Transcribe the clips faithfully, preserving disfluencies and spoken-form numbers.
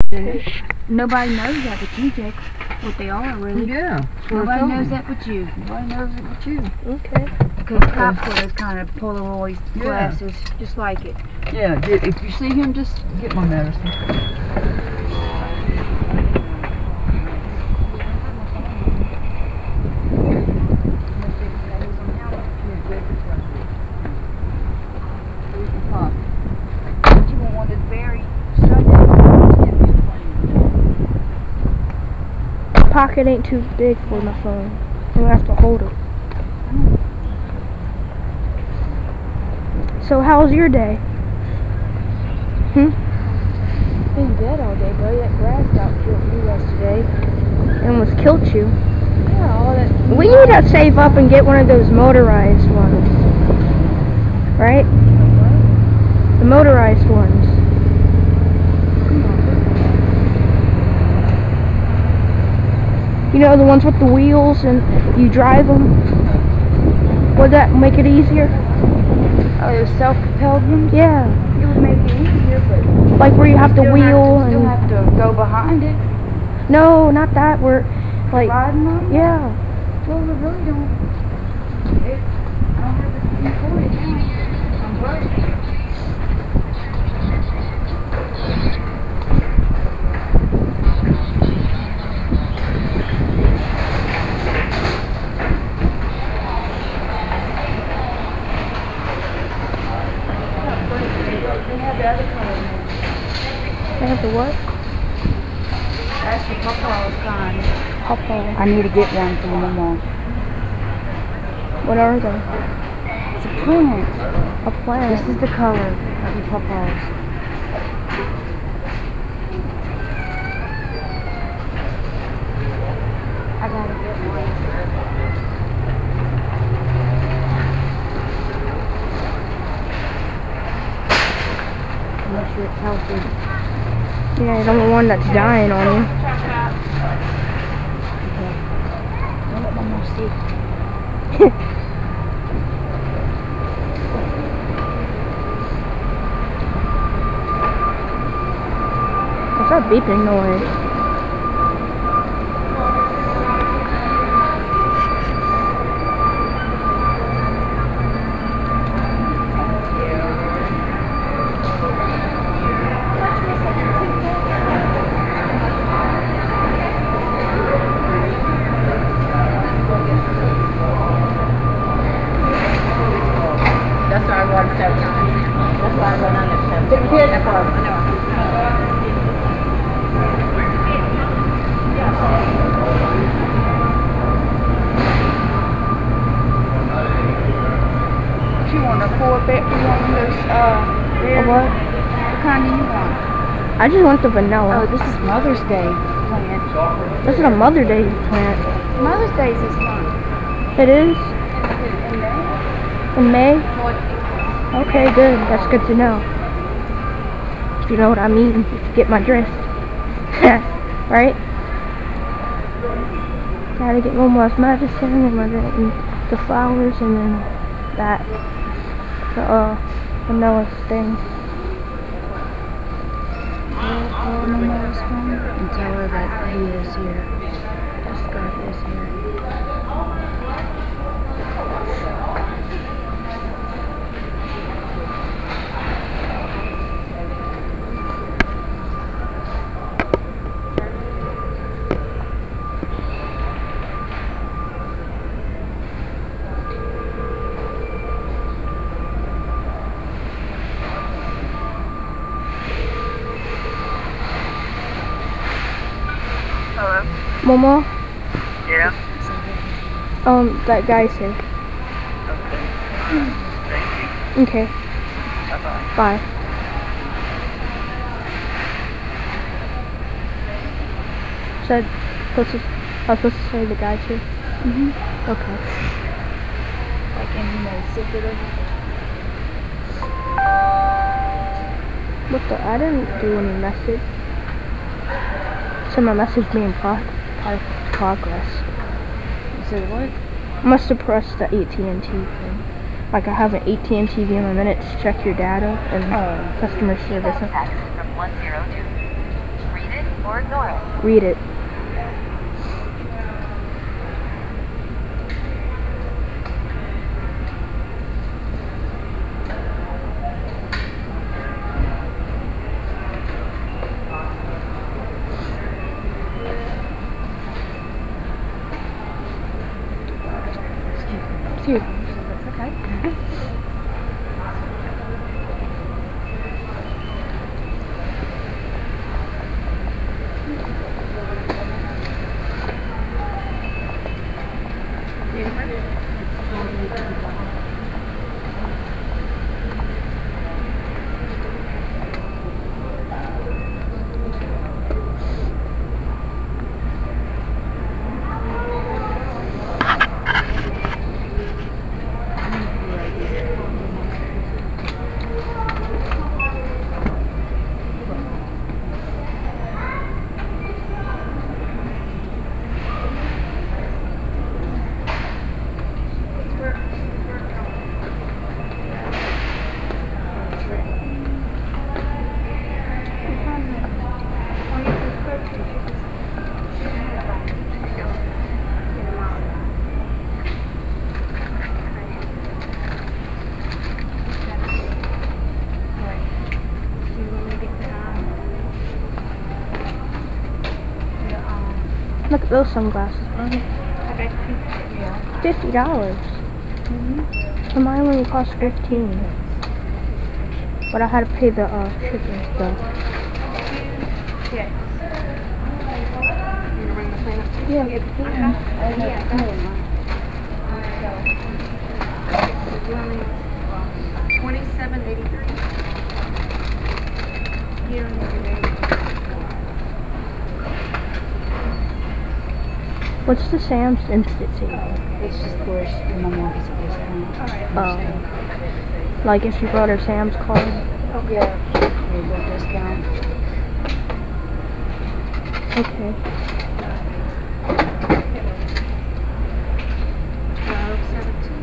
Nobody knows that but you, Jake. What they are, really. Yeah. Nobody knows that but you. Nobody knows it but you. Okay. Because Pop's wear those kind of Polaroid Yeah. glasses, just like it. Yeah, if you see him, just get my medicine. Pocket ain't too big for my phone. I'm gonna have to hold it. So how's your day? Hmm? Been dead all day, buddy. That grass got killed you yesterday. It almost killed you. Yeah, all that. We need to save up and get one of those motorized ones. Right? The motorized ones. You know, the ones with the wheels and you drive them? Would that make it easier? Oh, those self-propelled ones? Yeah. It would make it easier, but... Like where you have to still wheel have to, and... still have to go behind it. No, not that. We're like... Riding on it? Yeah. Well, we really don't... It, I don't have to record it now. I'm broke. They have the other color. They have the what? That's the Papa's kind. Papa. I need to get one for my mom. What are they? It's a plant. A plant. This is the color of the Papa's. I gotta get one. Make sure it's healthy. Yeah, you don't want one that's dying on you. Okay. Don't let my mom see. What's that beeping noise? That's why I run seven times. That's why I run under seven. The kids are. You want a four bit? You want those, uh, A berry? what? What kind do you want? I just want the Oh, vanilla. this is Mother's Day plant. This is a Mother Day plant. Mother's Day is this month. It is? In May? In May? Okay, good. That's good to know. If you know what I mean, if you get my drift. Right? Gotta get Momo's medicine and we're getting the flowers and then that. The, uh, vanilla thing. Call Momo's phone and tell her that he is here. The scarf is here. Hello? Momo? Yeah? Um, that guy's here. Okay. Thank you. Okay. Bye-bye. Bye. Said, supposed to, I was supposed to say the guy's here. Mm-hmm. Okay. Like in, you know, secretive. What the? I didn't do any message. Said my message being pro pro progress. You said what? I must have pressed the A T and T thing. Like I have an A T and T V in my minutes to check your data and Oh. customer service. Text from one zero two. Read it or ignore it. Read it. Excuse me. It's okay. Look at those sunglasses. Okay. Yeah. Fifty dollars. Mm-hmm. So mine only cost fifteen. But I had to pay the uh, shipping stuff. Okay. You gonna bring the plane up too? Yeah. Yeah. Twenty-seven eighty-three. What's the Sam's Instant Savings? It's just for when my mom gets a discount. Oh. Like if you brought her Sam's card? Yeah. Very good discount. Okay. twelve seventeen.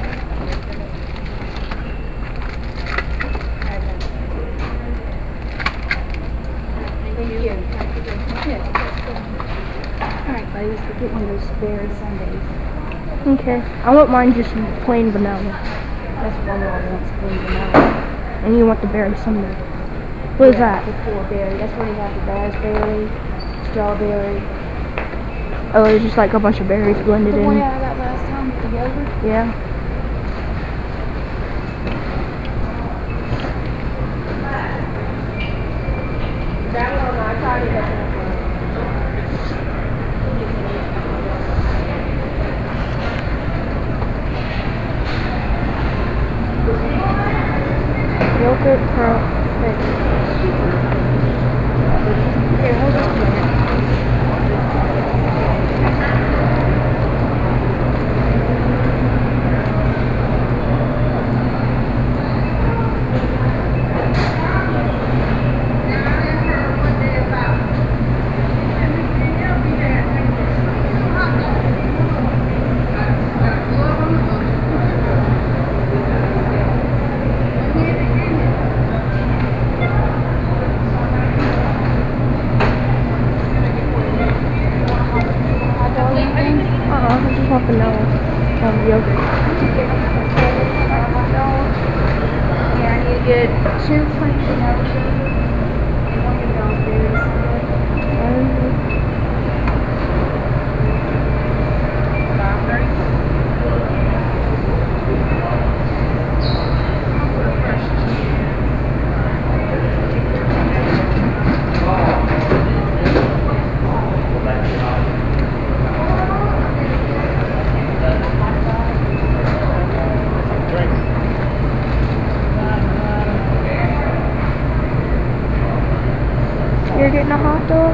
Thank you. Alright, buddies, we'll get one of those berry sundaes. Okay. I want mine just plain vanilla. That's what my mom wants, plain vanilla. And you want the berry sundae. What is Yeah, that? the four berry. That's where you have the raspberry, strawberry. Oh, it's just like a bunch of berries blended The in. one I got last time with the yogurt. Yeah. That one, I tried it. Yogurt pearl thick. Here, hold on a minute. Uh-uh, I just want vanilla um, yogurt. Yeah, I need to get two plain vanilla and one of those berries. Five thirty. You're getting a hot dog?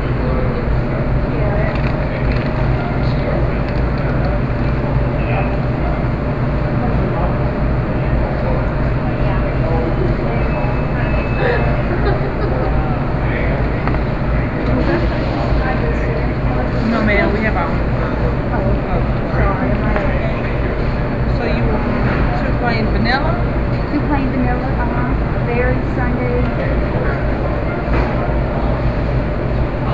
No, ma'am, we have our. So you want two plain vanilla? Two plain vanilla, uh-huh. Berry sundae.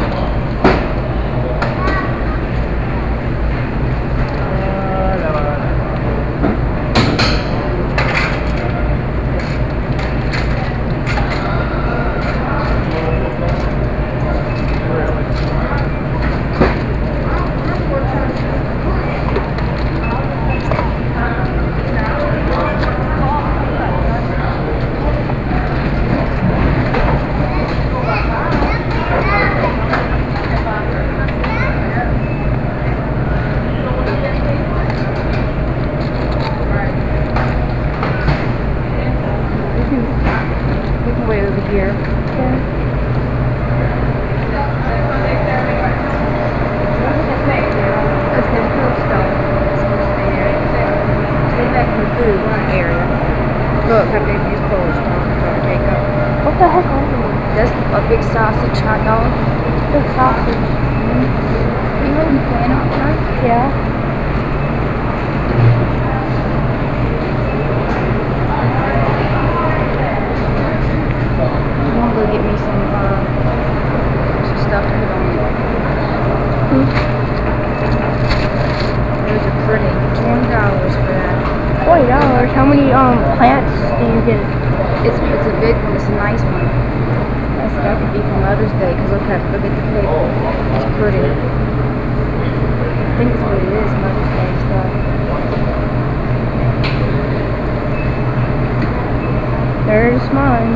sausage hot dog. The sausage. You heard me playing outside? Yeah. I'm gonna go get me some, uh, some stuff to put on it. Hmm. Those are pretty. Twenty dollars for that. Twenty dollars. How many um plants do you get? It's it's a big one. It's a nice one. That's that could be for Mother's Day. Cause look at look at the paper. It's pretty. I think it's what it is. Mother's Day stuff. There's mine.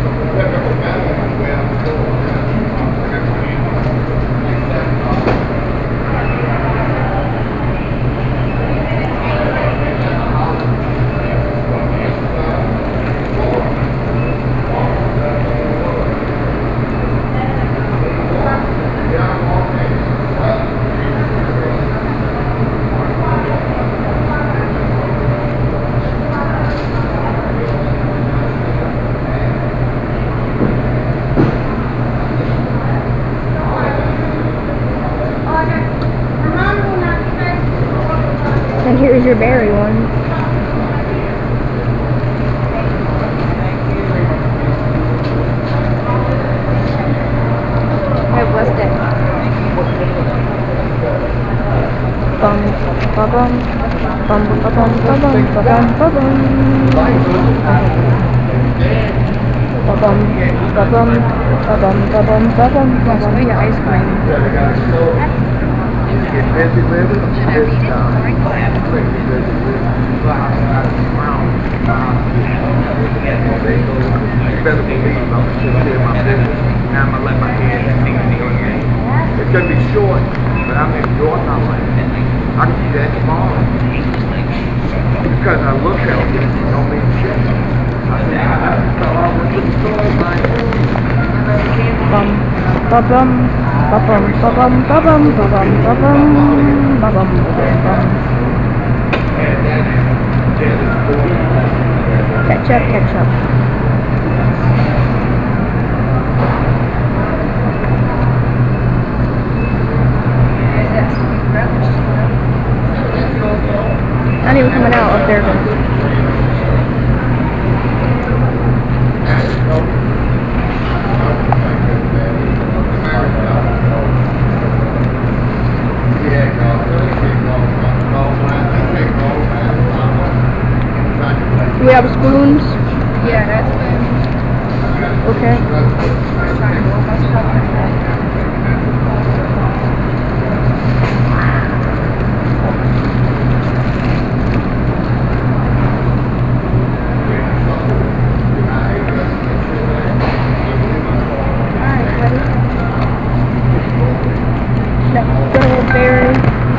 And here's your berry one. Hey, what's that? Bum ba bum bum ba bum ba bum ba bum ba bum ba bum ba bum ba bum ba bum ba bum ba What's bum. for your ice cream? Get busy with it. It's, uh, pretty busy with it. You better believe I'm gonna take care of my business. Now I'm gonna let my head hang in the game. It's gonna be short, but I'm enjoying my life. I can see that tomorrow. Because I look at it, it don't mean shit. I think I fell out with the story, man. Bum ba bum ba bum ba bum ba bum ba bum ba bum ba bum ba bum. Ketchup, ketchup. Not even coming out up there. Do we have spoons? Yeah, that's good. Okay. I'm trying to roll my stuff in that. That good old berry.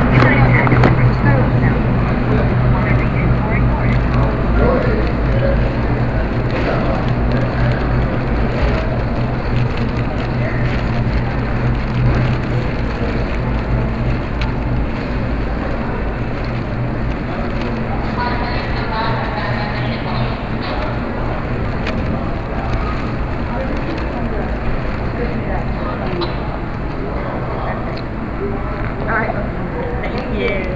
Alright. Yeah.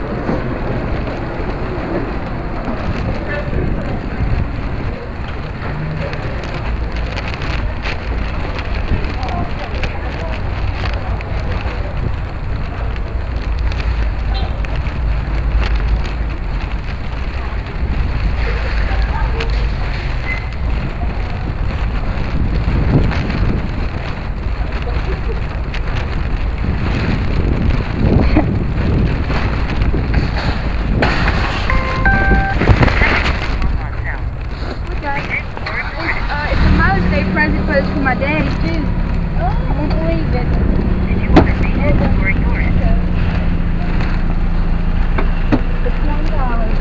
Uh, it's a Mother's Day present, but it's for my daddy too. I won't believe it. For twenty dollars.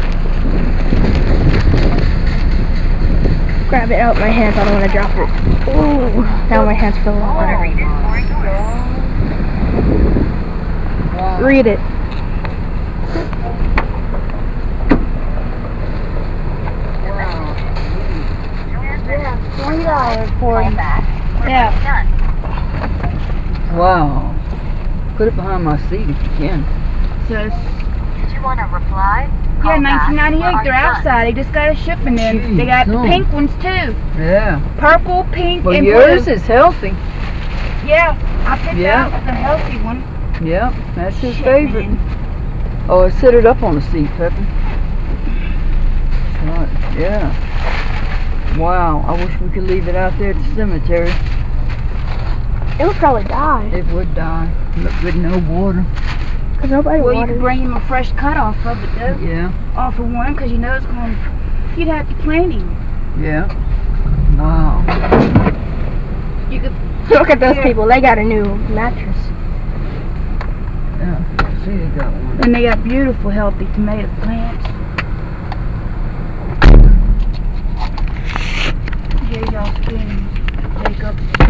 Grab it out my hands. I don't want to drop it. Ooh, now my hands feel a lot better. Read it. Yeah, twenty dollars for you. Back. Yeah. Wow. Put it behind my seat if you can. Says, Did you want to reply? yeah, Call back, nineteen ninety-eight. or are They're you done? outside. They just got a shipment in. They got the Jeez, pink no. ones too. Yeah. Purple, pink, Well, and yours blue. is healthy. Yeah, I picked Yeah. out the healthy one. Yep, that's his Shit, favorite. man. Oh, sit it up on the seat, Pepper. Right, yeah. Wow, I wish we could leave it out there at the cemetery. It would probably die. It would die. Look good, no water. Because nobody Well, you waters. could bring him a fresh cut off of it though. Yeah, Off of one, because you know it's going to, you'd have to plant him. yeah. Wow. You could, Look at those Here. people. They got a new mattress. Yeah, see they got one. and they got beautiful, healthy tomato plants. Here's y'all skins. Take up